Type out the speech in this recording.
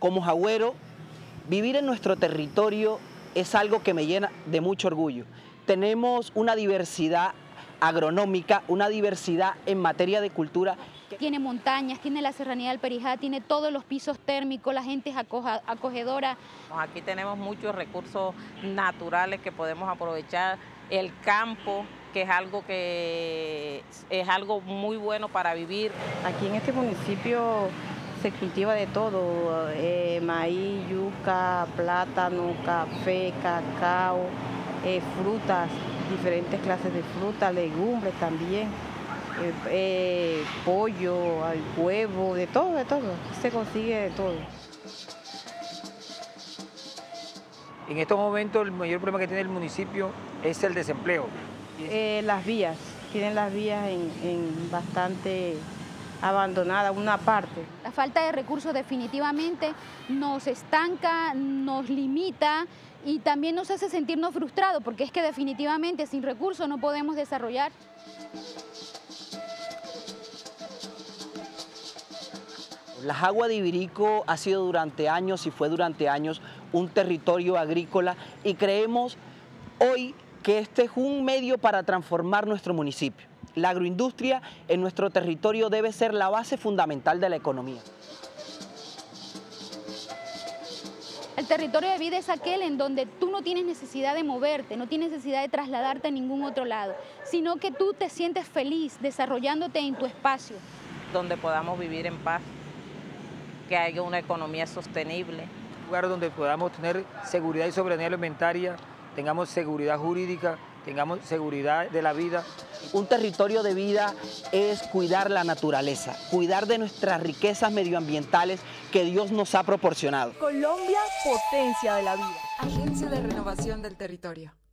Como jagüero, vivir en nuestro territorio es algo que me llena de mucho orgullo. Tenemos una diversidad agronómica, una diversidad en materia de cultura. Tiene montañas, tiene la serranía del Perijá, tiene todos los pisos térmicos, la gente es acogedora. Aquí tenemos muchos recursos naturales que podemos aprovechar, el campo, que es algo muy bueno para vivir. Aquí en este municipio se cultiva de todo, maíz, yuca, plátano, café, cacao, frutas, diferentes clases de frutas, legumbres también, pollo, huevo, de todo, se consigue de todo. En estos momentos el mayor problema que tiene el municipio es el desempleo. Las vías, tienen las vías en bastante abandonada una parte. La falta de recursos definitivamente nos estanca, nos limita y también nos hace sentirnos frustrados, porque es que definitivamente sin recursos no podemos desarrollar. La Jagua de Ibirico ha sido durante años y fue durante años un territorio agrícola y creemos hoy que este es un medio para transformar nuestro municipio. La agroindustria en nuestro territorio debe ser la base fundamental de la economía. El territorio de vida es aquel en donde tú no tienes necesidad de moverte, no tienes necesidad de trasladarte a ningún otro lado, sino que tú te sientes feliz desarrollándote en tu espacio. Donde podamos vivir en paz, que haya una economía sostenible. Un lugar donde podamos tener seguridad y soberanía alimentaria, tengamos seguridad jurídica, tengamos seguridad de la vida. Un territorio de vida es cuidar la naturaleza, cuidar de nuestras riquezas medioambientales que Dios nos ha proporcionado. Colombia, potencia de la vida. Agencia de Renovación del Territorio.